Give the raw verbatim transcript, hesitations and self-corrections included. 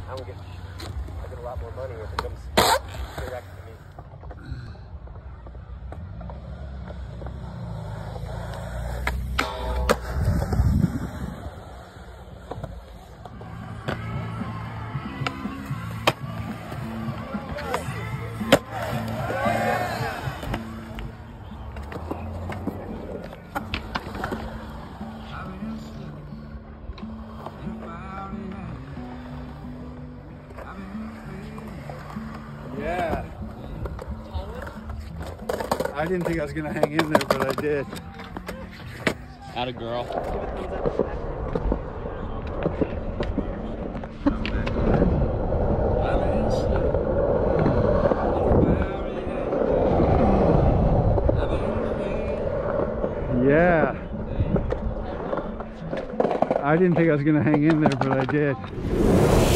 I'm gonna get, I get a lot more money if it comes direct to me. Yeah. I didn't think I was gonna hang in there, but I did. Atta girl. Yeah. I didn't think I was gonna hang in there, but I did.